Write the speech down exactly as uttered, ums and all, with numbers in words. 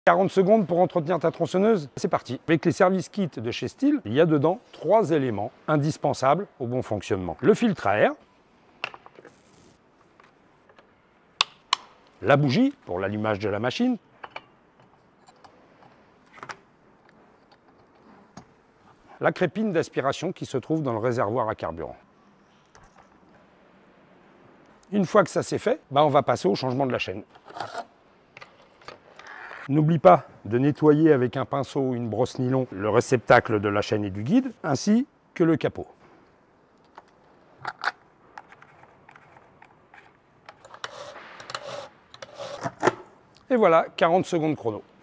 quarante secondes pour entretenir ta tronçonneuse? C'est parti. Avec les service kits de chez Stihl, il y a dedans trois éléments indispensables au bon fonctionnement. Le filtre à air, la bougie pour l'allumage de la machine, la crépine d'aspiration qui se trouve dans le réservoir à carburant. Une fois que ça c'est fait, bah on va passer au changement de la chaîne. N'oublie pas de nettoyer avec un pinceau ou une brosse nylon le réceptacle de la chaîne et du guide, ainsi que le capot. Et voilà, quarante secondes chrono.